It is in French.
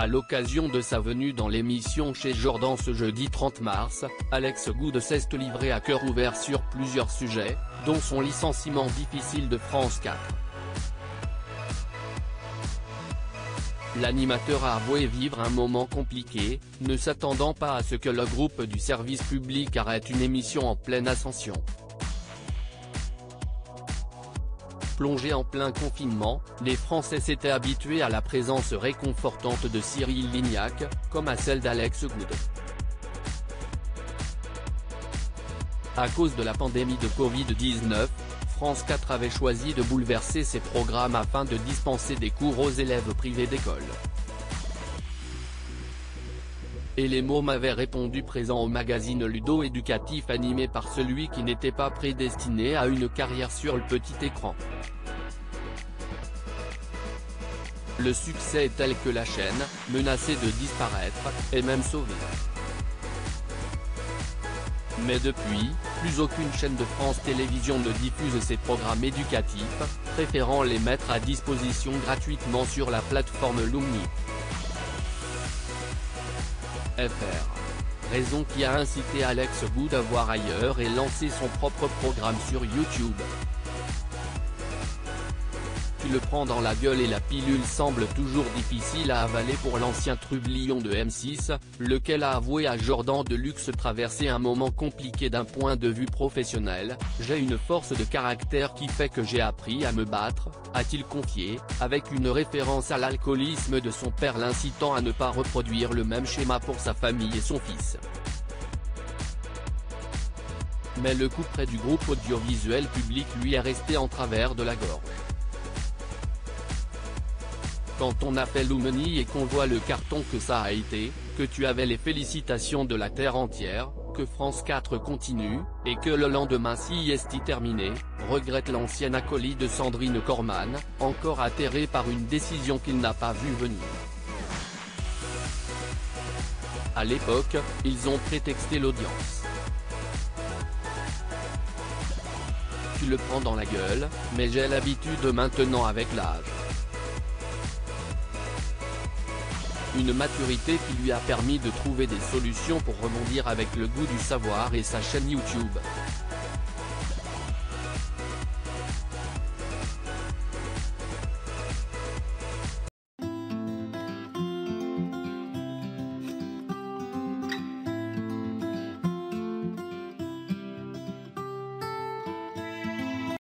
À l'occasion de sa venue dans l'émission Chez Jordan ce jeudi 30 mars, Alex Good s'est livré à cœur ouvert sur plusieurs sujets, dont son licenciement difficile de France 4. L'animateur a avoué vivre un moment compliqué, ne s'attendant pas à ce que le groupe du service public arrête une émission en pleine ascension. Plongés en plein confinement, les Français s'étaient habitués à la présence réconfortante de Cyril Lignac, comme à celle d'Alex Good. À cause de la pandémie de Covid-19, France 4 avait choisi de bouleverser ses programmes afin de dispenser des cours aux élèves privés d'école. Et les mômes avaient répondu présent au magazine ludo-éducatif animé par celui qui n'était pas prédestiné à une carrière sur le petit écran. Le succès est tel que la chaîne, menacée de disparaître, est même sauvée. Mais depuis, plus aucune chaîne de France Télévisions ne diffuse ces programmes éducatifs, préférant les mettre à disposition gratuitement sur la plateforme Lumni. Raison qui a incité Alex Good à voir ailleurs et lancer son propre programme sur YouTube. Tu le prends dans la gueule et la pilule semble toujours difficile à avaler pour l'ancien trublion de M6, lequel a avoué à Jordan Deluxe traverser un moment compliqué d'un point de vue professionnel. J'ai une force de caractère qui fait que j'ai appris à me battre, a-t-il confié, avec une référence à l'alcoolisme de son père l'incitant à ne pas reproduire le même schéma pour sa famille et son fils. Mais le coup près du groupe audiovisuel public lui est resté en travers de la gorge. Quand on appelle Lumni et qu'on voit le carton que ça a été, que tu avais les félicitations de la terre entière, que France 4 continue, et que le lendemain sieste terminé, regrette l'ancienne acolyte de Sandrine Corman, encore atterré par une décision qu'il n'a pas vue venir. À l'époque, ils ont prétexté l'audience. Tu le prends dans la gueule, mais j'ai l'habitude maintenant avec l'âge. Une maturité qui lui a permis de trouver des solutions pour rebondir avec le goût du savoir et sa chaîne YouTube.